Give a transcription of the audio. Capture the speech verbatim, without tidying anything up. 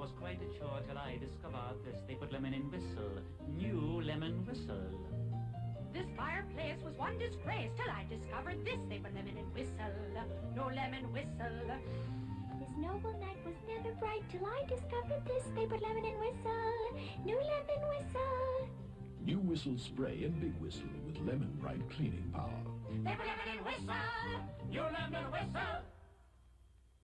was quite a chore till I discovered this. They put lemon in whistle, new lemon whistle. This fireplace was one disgrace till I discovered this. They put lemon in whistle, no lemon whistle. This noble night was never bright till I discovered this. They put lemon in whistle, new lemon whistle. New Whistle Spray and Big Whistle with lemon bright cleaning power. They put lemon in whistle, new lemon whistle.